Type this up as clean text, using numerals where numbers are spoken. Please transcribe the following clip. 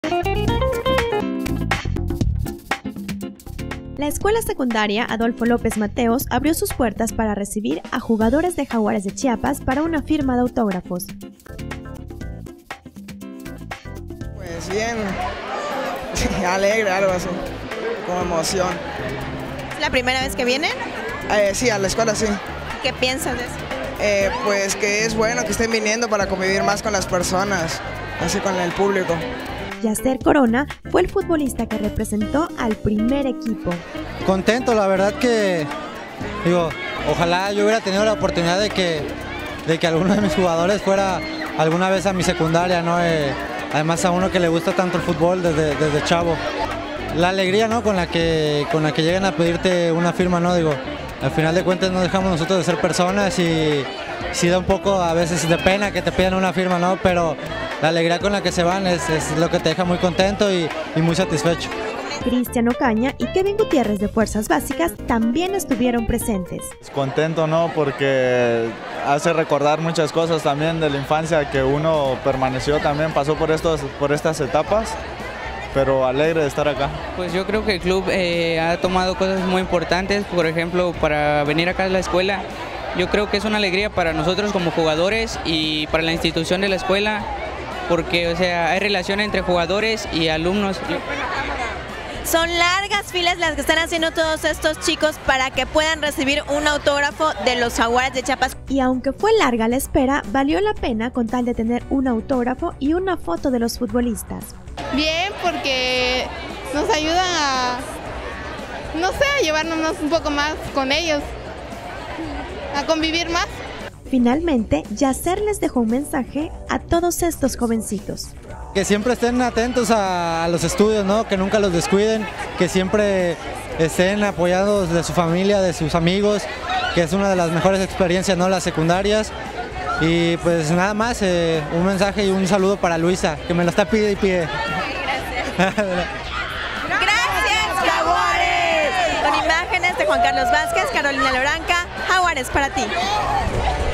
La escuela secundaria Adolfo López Mateos abrió sus puertas para recibir a jugadores de Jaguares de Chiapas para una firma de autógrafos. Pues bien, alegre, algo así, con emoción. ¿Es la primera vez que vienen? Sí, a la escuela sí. ¿Qué piensas de eso? Pues que es bueno que estén viniendo para convivir más con las personas, así con el público. Yacer Corona fue el futbolista que representó al primer equipo. Contento, la verdad que, ojalá yo hubiera tenido la oportunidad de que alguno de mis jugadores fuera alguna vez a mi secundaria, ¿no? Además a uno que le gusta tanto el fútbol desde chavo. La alegría, ¿no? con la que llegan a pedirte una firma, ¿no? Al final de cuentas no dejamos nosotros de ser personas y sí da un poco a veces de pena que te pidan una firma, ¿no? Pero la alegría con la que se van es lo que te deja muy contento y muy satisfecho. Cristian Ocaña y Kevin Gutiérrez de Fuerzas Básicas también estuvieron presentes. Contento, ¿no? Porque hace recordar muchas cosas también de la infancia que uno permaneció también, pasó por estas etapas, pero alegre de estar acá. Pues yo creo que el club ha tomado cosas muy importantes, por ejemplo, para venir acá a la escuela. Yo creo que es una alegría para nosotros como jugadores y para la institución de la escuela, porque hay relación entre jugadores y alumnos. Son largas filas las que están haciendo todos estos chicos para que puedan recibir un autógrafo de los Jaguares de Chiapas. Y aunque fue larga la espera, valió la pena con tal de tener un autógrafo y una foto de los futbolistas. Bien, porque nos ayudan a llevarnos un poco más con ellos, a convivir más. Finalmente, Yacer les dejó un mensaje a todos estos jovencitos. Que siempre estén atentos a los estudios, ¿no? Que nunca los descuiden, que siempre estén apoyados de su familia, de sus amigos, que es una de las mejores experiencias, ¿no? Las secundarias. Y pues nada más, un mensaje y un saludo para Luisa, que me lo está pide y pide. Gracias, Jaguares. Con imágenes de Juan Carlos Vázquez, Carolina Loranca, Jaguares para ti.